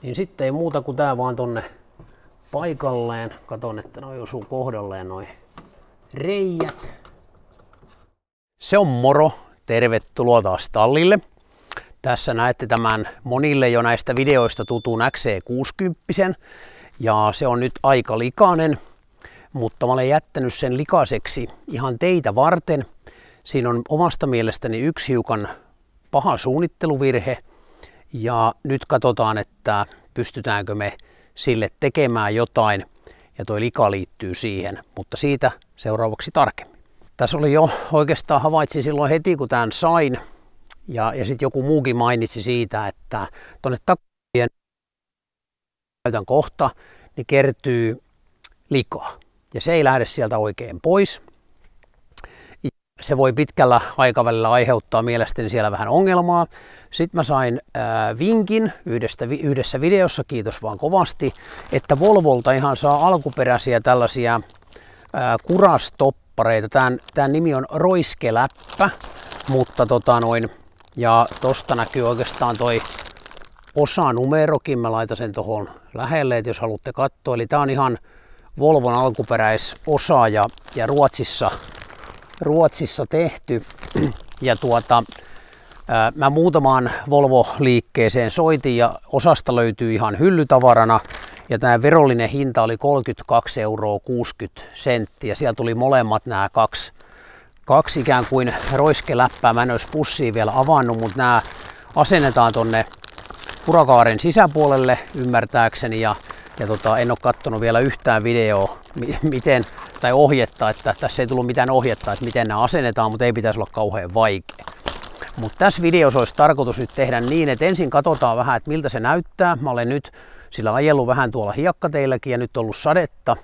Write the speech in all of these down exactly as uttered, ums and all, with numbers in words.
Niin sitten ei muuta kuin tää vaan tonne paikalleen. Katon, että noi osuu kohdalleen noi reijät. Se on moro. Tervetuloa taas tallille. Tässä näette tämän monille jo näistä videoista tutun X C kuusikymmentä. Ja se on nyt aika likainen, mutta mä olen jättänyt sen likaiseksi ihan teitä varten. Siinä on omasta mielestäni yksi hiukan paha suunnitteluvirhe. Ja nyt katsotaan, että pystytäänkö me sille tekemään jotain. Ja toi lika liittyy siihen, mutta siitä seuraavaksi tarkemmin. Tässä oli jo oikeastaan havaitsin silloin heti kun tämän sain. Ja, ja sitten joku muukin mainitsi siitä, että tuonne takavien käytän kohta, niin kertyy likaa. Ja se ei lähde sieltä oikein pois. Se voi pitkällä aikavälillä aiheuttaa mielestäni siellä vähän ongelmaa. Sitten mä sain ää, vinkin yhdestä, yhdessä videossa, kiitos vaan kovasti, että Volvolta ihan saa alkuperäisiä tällaisia ää, kurastoppareita. Tämän, tämän nimi on roiskeläppä, mutta tota noin, ja tosta näkyy oikeastaan toi osanumerokin. Mä laitan sen tuohon lähelle, että jos haluatte katsoa. Eli tää on ihan Volvon alkuperäisosa ja, ja Ruotsissa, Ruotsissa tehty. Ja tuota, ää, mä muutamaan Volvo-liikkeeseen soitin ja osasta löytyy ihan hyllytavarana. Ja tämä verollinen hinta oli kolmekymmentäkaksi euroa kuusikymmentä senttiä. Siellä tuli molemmat nämä kaksi, kaksi ikään kuin roiskeläppää. Mä en olisi pussia vielä avannut, mutta nämä asennetaan tonne kurakaaren sisäpuolelle ymmärtääkseni. Ja, ja tota, en ole katsonut vielä yhtään videoa miten, tai ohjetta, että tässä ei tullut mitään ohjetta, että miten nämä asennetaan, mutta ei pitäisi olla kauhean vaikea. Mutta tässä videossa olisi tarkoitus nyt tehdä niin, että ensin katsotaan vähän, että miltä se näyttää. Mä olen nyt sillä ajellut vähän tuolla hiekkateilläkin ja nyt on ollut sadetta.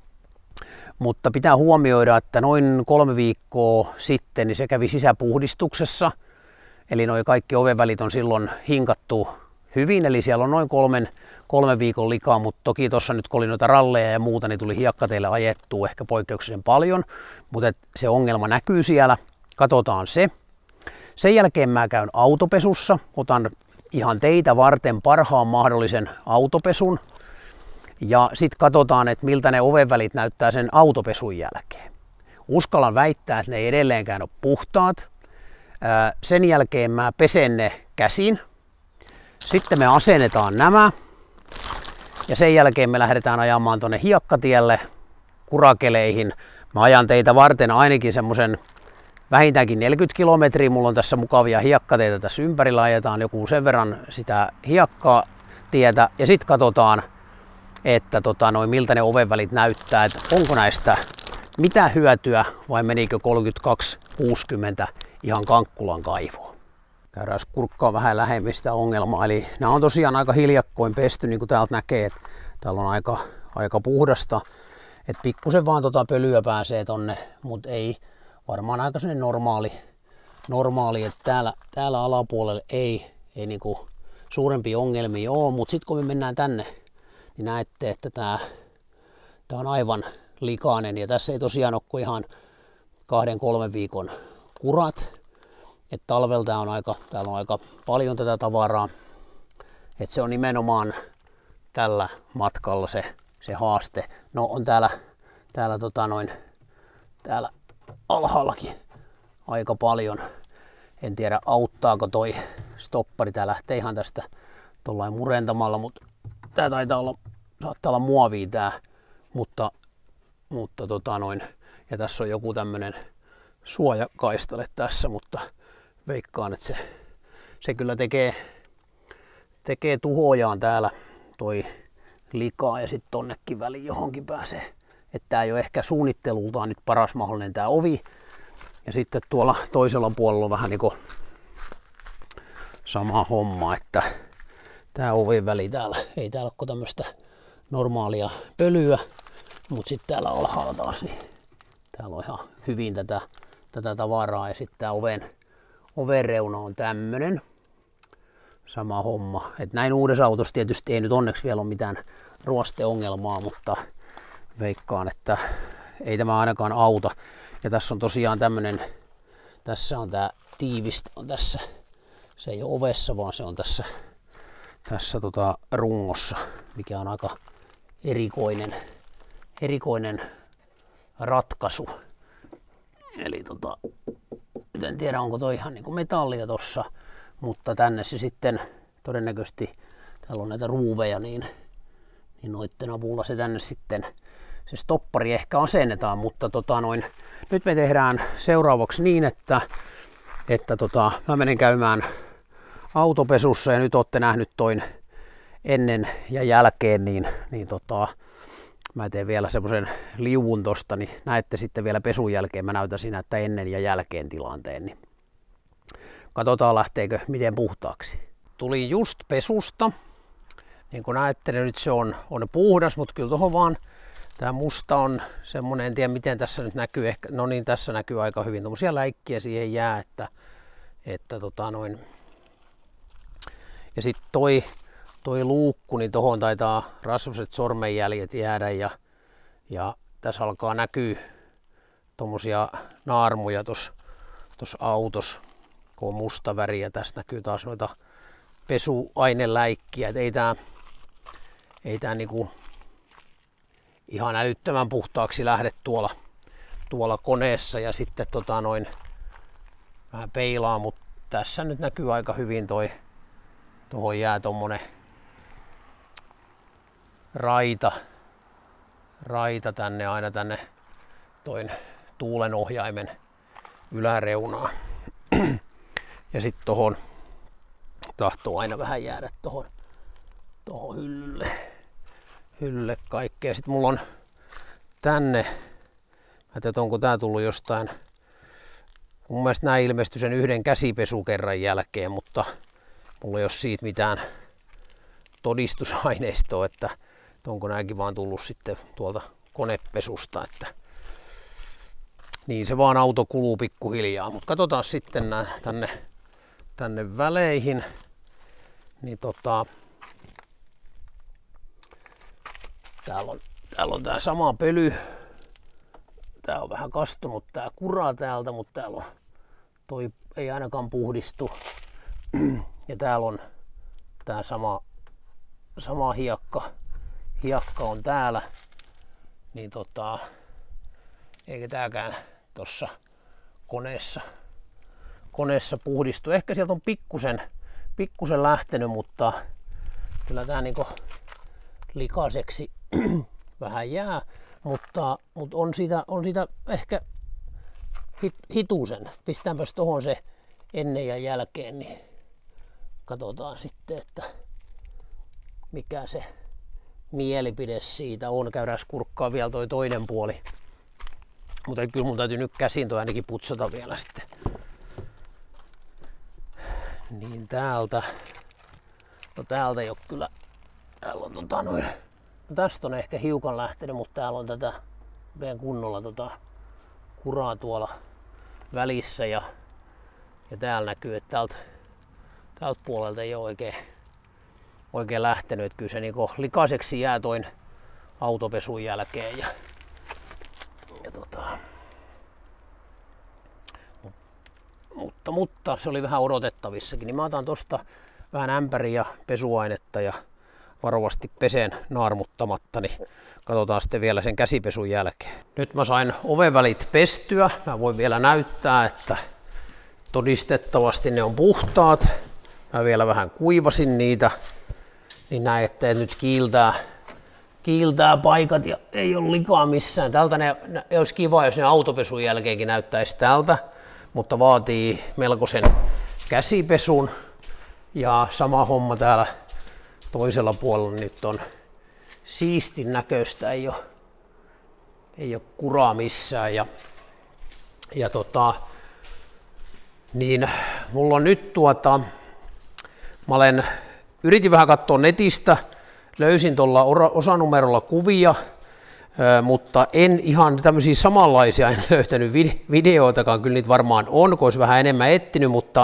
Mutta pitää huomioida, että noin kolme viikkoa sitten niin se kävi sisäpuhdistuksessa. Eli nuo kaikki ovenvälit on silloin hinkattu hyvin, eli siellä on noin kolmen, kolmen viikon likaa, mutta toki tuossa nyt kun oli noita ralleja ja muuta, niin tuli hiekkateille ajettua ehkä poikkeuksellisen paljon, mutta se ongelma näkyy siellä. Katsotaan se. Sen jälkeen mä käyn autopesussa, otan ihan teitä varten parhaan mahdollisen autopesun ja sitten katsotaan, että miltä ne ovenvälit näyttää sen autopesun jälkeen. Uskallan väittää, että ne ei edelleenkään ole puhtaat. Sen jälkeen mä pesen ne käsin. Sitten me asennetaan nämä ja sen jälkeen me lähdetään ajamaan tuonne hiekkatielle kurakeleihin. Mä ajan teitä varten ainakin semmoisen vähintäänkin neljäkymmentä kilometriä. Mulla on tässä mukavia hiekkateitä tässä ympärillä. Ajetaan joku sen verran sitä hiekkaa tietä ja sitten katsotaan, että tota, noin, miltä ne ovenvälit näyttää. Että onko näistä mitä hyötyä vai menikö kolmekymmentäkaksi kuusikymmentä ihan Kankkulan kaivoon. Käydään kurkkaa vähän lähemmin sitä ongelmaa. Eli nämä on tosiaan aika hiljakkoin pesty, niin kuin täältä näkee, että täällä on aika, aika puhdasta. Että pikkusen vaan tota pölyä pääsee tonne, mutta ei varmaan aika sellainen normaali, normaali että täällä, täällä alapuolella ei, ei niinku suurempia ongelmia ole, mutta sitten kun me mennään tänne, niin näette, että tää, tää on aivan likainen ja tässä ei tosiaan ole kuin ihan kahden kolmen viikon kurat. Että talvelta on aika, täällä on aika paljon tätä tavaraa. Että se on nimenomaan tällä matkalla se, se haaste. No on täällä, täällä, tota noin, täällä alhaallakin aika paljon. En tiedä auttaako toi stoppari. Tää lähtee ihan tästä tollain murentamalla, mutta tää taitaa olla, saattaa olla muovia tää. Mutta, mutta tota noin, ja tässä on joku tämmönen suojakaistale tässä, mutta veikkaan, että se, se kyllä tekee, tekee tuhojaan täällä toi likaa ja sitten tonnekin väliin johonkin pääsee. Että tää ei ole ehkä suunnittelultaan nyt paras mahdollinen tää ovi. Ja sitten tuolla toisella puolella on vähän niinku sama homma, että tää ovin väli täällä, ei täällä ole tämmöistä normaalia pölyä, mutta sitten täällä alhaalla taas, niin täällä on ihan hyvin tätä, tätä tavaraa ja sitten tää oven Oven reuna on tämmönen. Sama homma. Et näin uudessa autossa tietysti ei nyt onneksi vielä ole mitään ruosteongelmaa, mutta veikkaan, että ei tämä ainakaan auta. Ja tässä on tosiaan tämmönen, tässä on tää tiivistä on tässä. Se ei ole ovessa, vaan se on tässä, tässä tota rungossa, mikä on aika erikoinen, erikoinen ratkaisu. Eli tota, nyt en tiedä onko toi ihan niinku metallia tossa, mutta tänne se sitten todennäköisesti, täällä on näitä ruuveja, niin, niin noitten avulla se tänne sitten se stoppari ehkä asennetaan, mutta tota noin, nyt me tehdään seuraavaksi niin, että, että tota, mä menen käymään autopesussa ja nyt olette nähnyt toin ennen ja jälkeen, niin, niin tota, mä teen vielä semmoisen liuun tosta, niin näette sitten vielä pesun jälkeen, mä näytän siinä, että ennen ja jälkeen tilanteen, niin katsotaan lähteekö miten puhtaaksi. Tuli just pesusta, niin kuin näette, niin nyt se on, on puhdas, mutta kyllä tuohon vaan tää musta on semmonen, en tiedä miten tässä nyt näkyy, ehkä, no niin tässä näkyy aika hyvin, tommosia läikkiä siihen jää, että, että tota noin. Ja sitten toi, toi luukku, niin tohon taitaa rasvaset sormenjäljet jäädä ja, ja tässä alkaa näkyä tommosia naarmuja tossa tos autos, kun on musta väri ja tässä näkyy taas noita pesuaineläikkiä, et ei tää, ei tää niinku ihan älyttömän puhtaaksi lähde tuolla, tuolla koneessa ja sitten tota noin vähän peilaa, mutta tässä nyt näkyy aika hyvin toi, tuohon jää tommonen raita, raita tänne aina tänne toin tuulenohjaimen yläreunaan. Ja sitten tohon tahtoo aina vähän jäädä tohon, tohon hyllylle, hyllylle kaikkea. Sitten mulla on tänne, mä en tiedä onko tää tullut jostain, mun mielestä nää ilmestyi sen yhden käsipesukerran jälkeen, mutta mulla ei ole siitä mitään todistusaineistoa, että onko nääkin vaan tullut sitten tuolta konepesusta, että niin se vaan auto kuluu pikkuhiljaa, mutta katsotaan sitten nää tänne, tänne väleihin, niin tota, täällä on, täällä on tää sama pöly, tää on vähän kastunut tää kura täältä, mutta täällä on, toi ei ainakaan puhdistu, ja täällä on tää sama, sama hiekka, hiekka on täällä, niin tota, eikä tääkään tossa koneessa, koneessa puhdistu. Ehkä sieltä on pikkusen, pikkusen lähtenyt, mutta kyllä tää niinku likaiseksi vähän jää, mutta, mutta on, siitä, on siitä ehkä hit, hitusen. Pistäänpäs tohon se ennen ja jälkeen, niin katsotaan sitten, että mikä se mielipide siitä on. Käydään kurkkaa vielä toi toinen puoli. Mutta kyllä mun täytyy nyt käsin toi ainakin putsata vielä sitten. Niin täältä. No täältä ei oo kyllä. Täällä on tota noin. No tästä on ehkä hiukan lähtenyt, mutta täällä on tätä oikein kunnolla tota kuraa tuolla välissä ja, ja täällä näkyy, että täältä, täältä puolelta ei ole oikein, oikein lähtenyt. Että kyllä se niinku likaiseksi jää toin autopesun jälkeen. Ja, ja tota, mutta, mutta se oli vähän odotettavissakin. Niin mä otan tosta vähän ämpäriä ja pesuainetta ja varovasti pesen naarmuttamatta, niin katsotaan sitten vielä sen käsipesun jälkeen. Nyt mä sain ovenvälit pestyä. Mä voin vielä näyttää, että todistettavasti ne on puhtaat. Mä vielä vähän kuivasin niitä, niin näette, että nyt kiiltää, kiiltää paikat ja ei ole likaa missään. Tältä ne, ne olisi kiva, jos ne autopesun jälkeenkin näyttäisi tältä, mutta vaatii melkoisen käsipesun. Ja sama homma täällä toisella puolella nyt on siistin näköistä, ei ole, ei ole kuraa missään. Ja, ja tota, niin mulla on nyt tuota, mä olen, yritin vähän katsoa netistä, löysin tuolla osanumerolla kuvia, mutta en ihan tämmöisiä samanlaisia en löytänyt videoitakaan, kyllä niitä varmaan on, kun olisi vähän enemmän etsinyt, mutta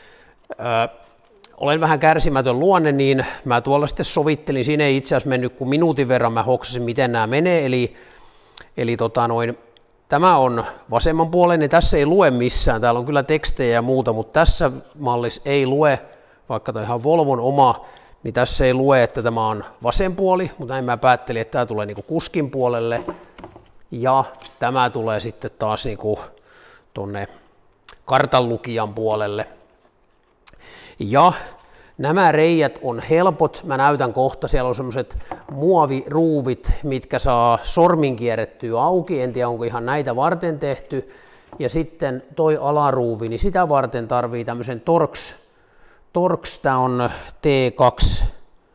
olen vähän kärsimätön luonne, niin mä tuolla sitten sovittelin, siinä ei itse asiassa mennyt kuin minuutin verran, mä hoksasin miten nämä menee, eli, eli tota noin, tämä on vasemmanpuoleinen, tässä ei lue missään, täällä on kyllä tekstejä ja muuta, mutta tässä mallissa ei lue, vaikka tämä ihan Volvon oma, niin tässä ei lue, että tämä on vasen puoli, mutta näin mä päättelin, että tämä tulee niinku kuskin puolelle ja tämä tulee sitten taas niinku tuonne kartanlukijan puolelle. Ja nämä reijät on helpot, mä näytän kohta, siellä on semmoiset muoviruuvit, mitkä saa sormin kierrettyä auki, en tiedä onko ihan näitä varten tehty. Ja sitten toi alaruuvi, niin sitä varten tarvii tämmöisen Torx, Torx, tää on T kaksi,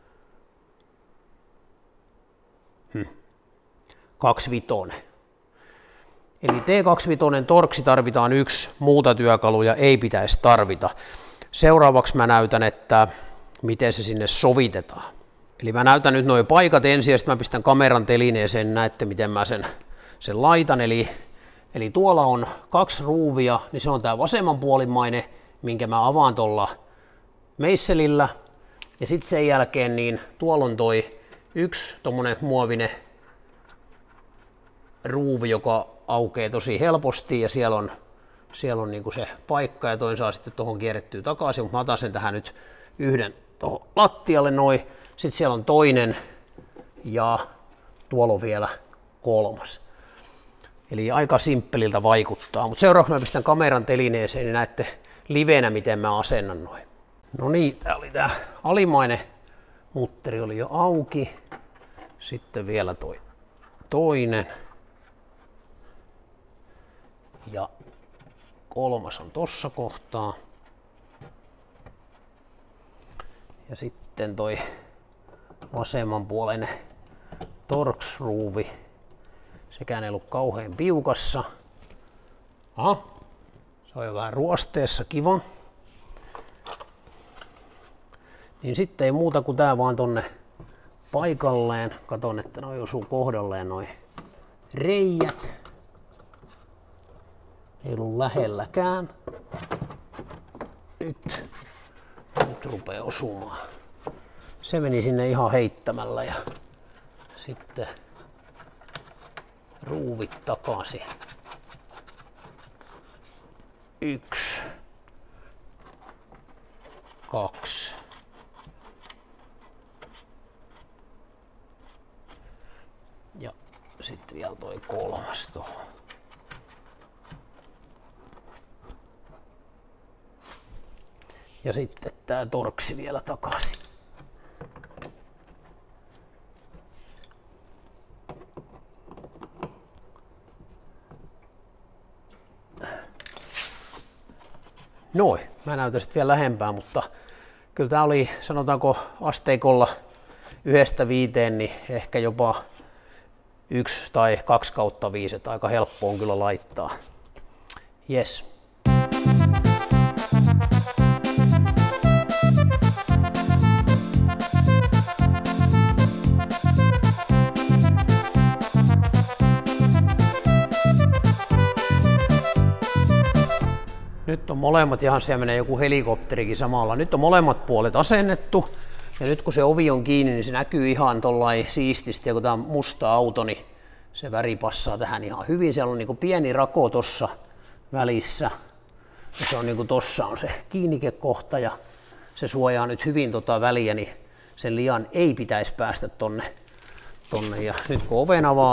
hmm. kaksikymmentäviisi. Eli T kaksikymmentäviisi Torxi tarvitaan yksi, muuta työkaluja ei pitäisi tarvita. Seuraavaksi mä näytän, että miten se sinne sovitetaan. Eli mä näytän nyt nuo paikat ensin ja sitten mä pistän kameran telineeseen, näette miten mä sen, sen laitan. Eli, eli tuolla on kaksi ruuvia, niin se on tää vasemmanpuolimmainen, minkä mä avaan tuolla meisselillä. Ja sitten sen jälkeen niin tuolla on toi yksi tommonen muovinen ruuvi, joka aukeaa tosi helposti ja siellä on Siellä on niinku se paikka ja toinen saa sitten tuohon kierrettyä takaisin, mutta mä otan sen tähän nyt yhden tuohon lattialle noin. Sitten siellä on toinen ja tuolla on vielä kolmas. Eli aika simppeliltä vaikuttaa, mutta seuraavaksi mä pistän kameran telineeseen niin näette livenä miten mä asennan noin. No niin, tää oli tää alimainen mutteri oli jo auki. Sitten vielä toi toinen. Ja kolmas on tossa kohtaa. Ja sitten toi vasemmanpuoleinen Torx-ruuvi. Sekään ei ollut kauhean piukassa. Aha, se on jo vähän ruosteessa, kiva. Niin sitten ei muuta kuin tää vaan tonne paikalleen. Katon, että noi osuu kohdalleen noi reijät. Ei ollut lähelläkään. Nyt, nyt rupeaa osumaan. Se meni sinne ihan heittämällä ja sitten ruuvit takaisin. Yksi. Kaksi. Ja sitten vielä toi kolmas tuohon. Ja sitten tää Torksi vielä takaisin. Noin, mä näytän sitten vielä lähempää, mutta kyllä tää oli, sanotaanko asteikolla yhdestä viiteen, niin ehkä jopa yksi tai kaksi kautta viisi, että aika helppo on kyllä laittaa. Yes. Nyt on molemmat, ihan siellä menee joku helikopterikin samalla. Nyt on molemmat puolet asennettu. Ja nyt kun se ovi on kiinni, niin se näkyy ihan tollain siististi. Ja kun tää on musta auto, niin se väri passaa tähän ihan hyvin. Siellä on niinku pieni rako tossa välissä. Ja se on niinku tossa on se kiinnikekohta ja se suojaa nyt hyvin tota väliä, niin sen lian ei pitäisi päästä tonne. tonne. Ja nyt kun oven avaa,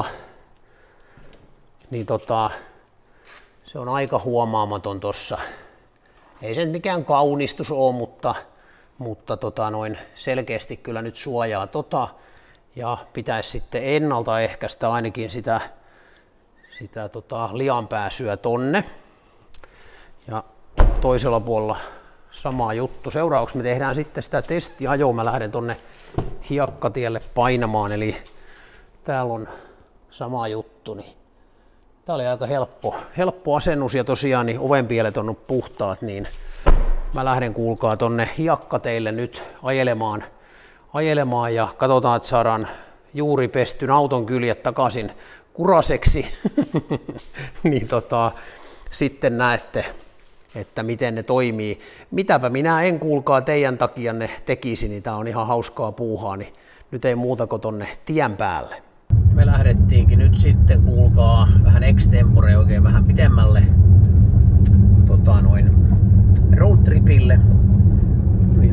niin tota, se on aika huomaamaton tossa. Ei se mikään kaunistus ole, mutta, mutta tota noin selkeästi kyllä nyt suojaa tota. Ja pitäisi sitten ennaltaehkäistä ainakin sitä, sitä tota lian pääsyä tonne. Ja toisella puolella sama juttu. Seuraavaksi me tehdään sitten sitä testiajoa. Mä lähden tonne hiekkatielle painamaan, eli täällä on sama juttu. Niin tää oli aika helppo, helppo asennus ja tosiaan niin ovenpielet on puhtaat, niin mä lähden kuulkaa tonne hiekkateille nyt ajelemaan, ajelemaan ja katsotaan, että saadaan juuri pestyn auton kyljet takaisin kuraseksi. Niin tota, sitten näette, että miten ne toimii. Mitäpä minä en kuulkaa teidän takianne tekisi, niin tää on ihan hauskaa puuhaa, niin nyt ei muuta kuin tonne tien päälle. Me lähdettiinkin nyt sitten, kuulkaa, vähän extempore oikein vähän pitemmälle tota noin roadtripille.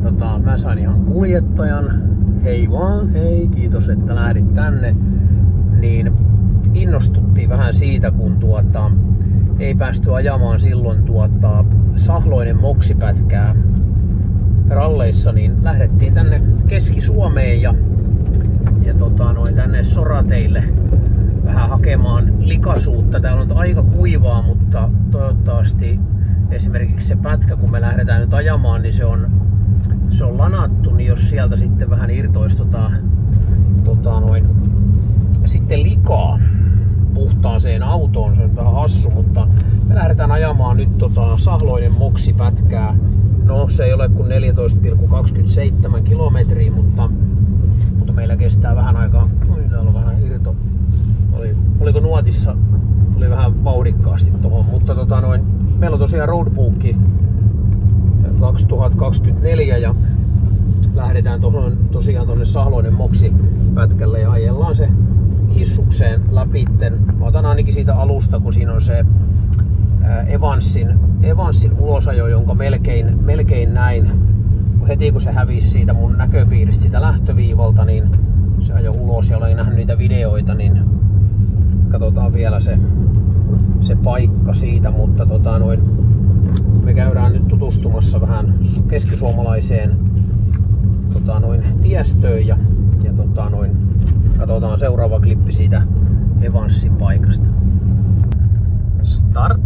tota, mä sain ihan kuljettajan. Hei vaan, hei, kiitos että lähdit tänne. Niin innostuttiin vähän siitä, kun tuota, ei päästy ajamaan silloin tuota, Sahloinen moksipätkää ralleissa, niin lähdettiin tänne Keski-Suomeen ja, ja tota, noin tänne Sorateille vähän hakemaan likaisuutta. Täällä on aika kuivaa, mutta toivottavasti esimerkiksi se pätkä, kun me lähdetään nyt ajamaan, niin se on, se on lanattu, niin jos sieltä sitten vähän irtoisi tota, tota noin, sitten likaa puhtaaseen autoon, se on vähän hassu, mutta me lähdetään ajamaan nyt tota Sahloinen moksipätkää. No se ei ole kuin neljätoista pilkku kaksikymmentäseitsemän kilometriä, mutta, mutta meillä kestää vähän aikaa. Oi, täällä on vähän irto. Oli, oliko nuotissa? Tuli vähän vauhdikkaasti tohon, mutta tota noin, meillä on tosiaan roadbookki kaksituhattakaksikymmentäneljä ja lähdetään tohon, tosiaan tonne Sahloinen moksipätkälle ja ajellaan se hissukseen läpi. Mä otan ainakin siitä alusta, kun siinä on se Evansin, Evansin ulosajo, jonka melkein, melkein näin. Heti kun se hävisi siitä mun näköpiiristä sitä lähtöviivalta, niin se ajoi ulos ja olen nähnyt niitä videoita, niin katsotaan vielä se, se paikka siitä. Mutta tota noin, me käydään nyt tutustumassa vähän keskisuomalaiseen tota noin, tiestöön ja, ja tota noin, katsotaan seuraava klippi siitä Evansin paikasta. Start!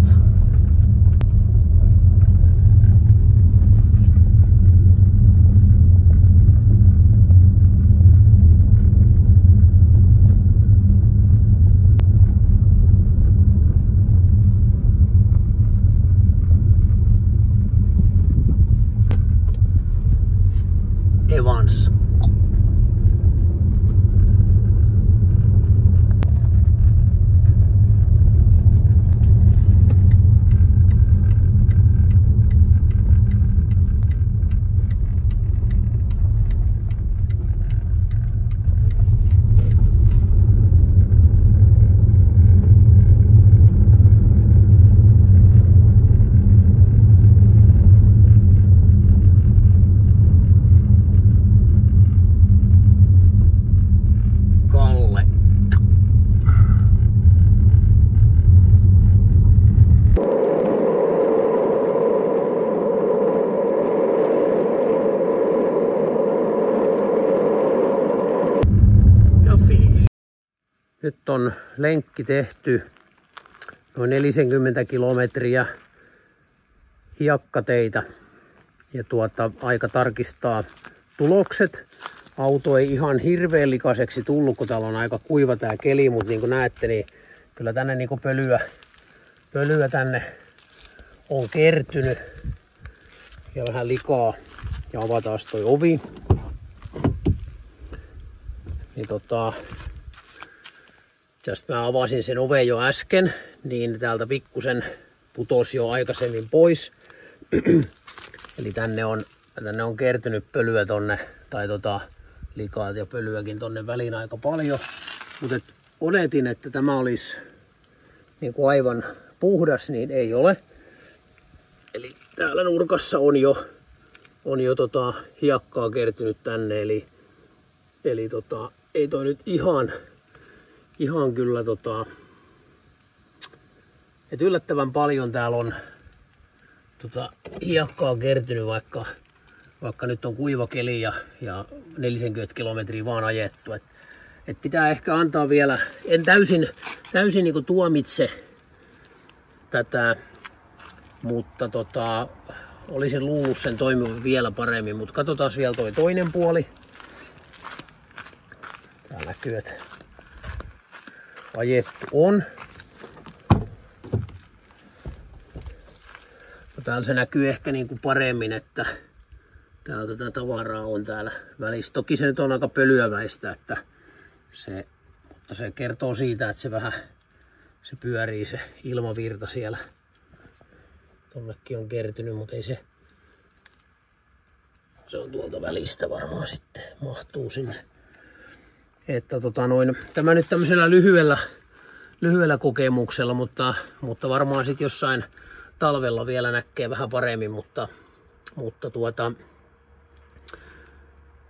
Evans. Nyt on lenkki tehty noin neljäkymmentä kilometriä hiekkateitä ja tuota, aika tarkistaa tulokset. Auto ei ihan hirveän likaiseksi tullut, kun täällä on aika kuiva tää keli, mutta niin kuin näette, niin kyllä tänne niin kuin pölyä, pölyä tänne on kertynyt ja vähän likaa. Ja avataan toi ovi. Niin tota, tästä mä avasin sen oven jo äsken, niin täältä pikkusen putosi jo aikaisemmin pois. Eli tänne on, tänne on kertynyt pölyä tonne, tai tota, likaa ja pölyäkin tonne väliin aika paljon. Mutta oletin, että tämä olisi niin kuin aivan puhdas, niin ei ole. Eli täällä nurkassa on jo, on jo tota, hiekkaa kertynyt tänne, eli, eli tota, ei toi nyt ihan... Ihan kyllä tota, et yllättävän paljon täällä on tota, hiekkaa kertynyt, vaikka, vaikka nyt on kuiva keli ja, ja neljäkymmentä kilometriä vaan ajettu. Et, et pitää ehkä antaa vielä, en täysin, täysin niinku tuomitse tätä, mutta tota, olisin luullut sen toimivan vielä paremmin. Mutta katsotaan vielä toi toinen puoli. Täällä näkyy, että ajettu on. No, täällä se näkyy ehkä niin kuin paremmin, että täällä tätä tavaraa on täällä välissä. Toki se nyt on aika pölyäväistä, että se, mutta se kertoo siitä, että se vähän se pyörii se ilmavirta siellä. Tonnekin on kertynyt, mutta ei se, se on tuolta välistä varmaan sitten mahtuu sinne. Että tota noin, tämä nyt tämmöisellä lyhyellä, lyhyellä kokemuksella, mutta, mutta varmaan sitten jossain talvella vielä näkee vähän paremmin, mutta, mutta tuota,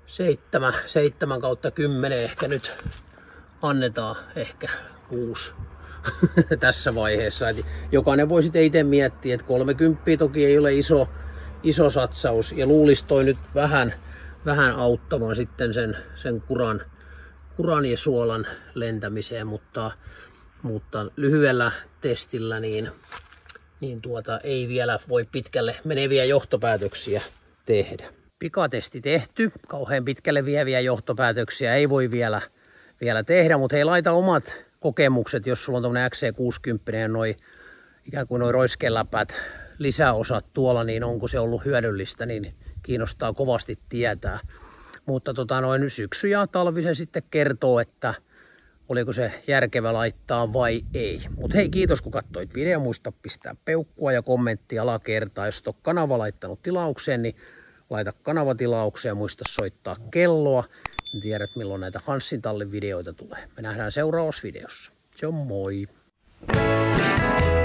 seitsemän, seitsemän kautta kymmenen ehkä nyt annetaan, ehkä kuusi tässä vaiheessa. Et jokainen voi sitten itse miettiä, että kolmekymmentä toki ei ole iso, iso satsaus ja luulisi toi nyt vähän, vähän auttamaan sitten sen, sen kuran, kuran ja suolan lentämiseen, mutta, mutta lyhyellä testillä niin, niin tuota, ei vielä voi pitkälle meneviä johtopäätöksiä tehdä. Pikatesti tehty, kauhean pitkälle vieviä johtopäätöksiä ei voi vielä, vielä tehdä, mutta hei, laita omat kokemukset, jos sulla on tämmönen X C kuusikymmentä ja noi, ikään kuin noi roiskeläpät lisäosat tuolla, niin onko se ollut hyödyllistä, niin kiinnostaa kovasti tietää. Mutta tota, noin syksy ja talvi se sitten kertoo, että oliko se järkevä laittaa vai ei. Mutta hei, kiitos kun katsoit video, muista pistää peukkua ja kommentti alakertaa. Jos et ole kanava laittanut tilaukseen, niin laita kanavatilaukseen ja muista soittaa kelloa. Niin tiedät milloin näitä Hanssin tallin videoita tulee. Me nähdään seuraavassa videossa. Se on moi!